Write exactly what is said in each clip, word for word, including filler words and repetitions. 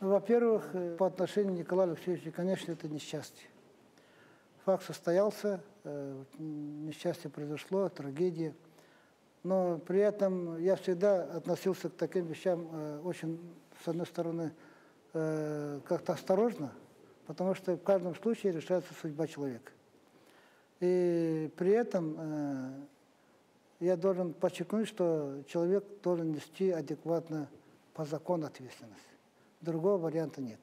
Ну, во-первых, э, по отношению к Николаю Алексеевичу, конечно, это несчастье. Факт состоялся, э, несчастье произошло, трагедия. Но при этом я всегда относился к таким вещам э, очень, с одной стороны, э, как-то осторожно, потому что в каждом случае решается судьба человека. И при этом э, я должен подчеркнуть, что человек должен нести адекватно по закону ответственность. Другого варианта нет.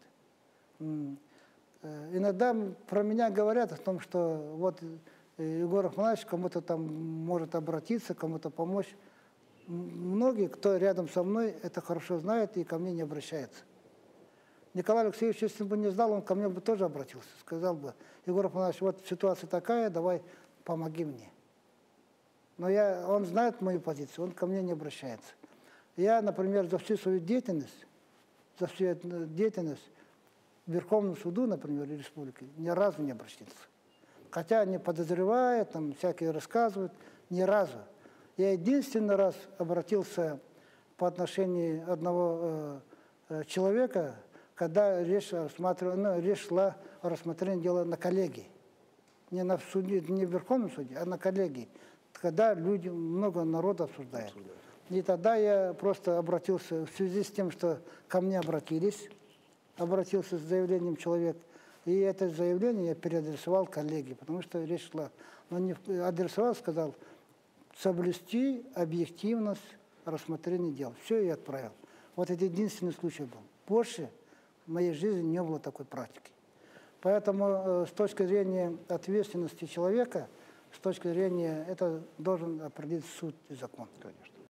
Иногда про меня говорят о том, что вот Егор Рахманович кому-то там может обратиться, кому-то помочь. Многие, кто рядом со мной, это хорошо знает и ко мне не обращается. Николай Алексеевич, если бы не знал, он ко мне бы тоже обратился. Сказал бы: Егор Рахманович, вот ситуация такая, давай помоги мне. Но я, он знает мою позицию, он ко мне не обращается. Я, например, за всю свою деятельность, за всю эту деятельность в Верховном суду, например, республики, ни разу не обращался. Хотя они подозревают, там всякие рассказывают, ни разу. Я единственный раз обратился по отношению одного э, э, человека, когда речь, ну, речь шла о рассмотрении дела на коллегии. Не, на суде, не в Верховном суде, а на коллегии. Когда люди, много народа обсуждают. И тогда я просто обратился в связи с тем, что ко мне обратились, обратился с заявлением человек, и это заявление я переадресовал коллеге, потому что речь шла. Но не адресовал, сказал, соблюсти объективность рассмотрения дел. Все, я отправил. Вот это единственный случай был. Больше в моей жизни не было такой практики. Поэтому э, с точки зрения ответственности человека, с точки зрения, это должен определить суд и закон. Конечно.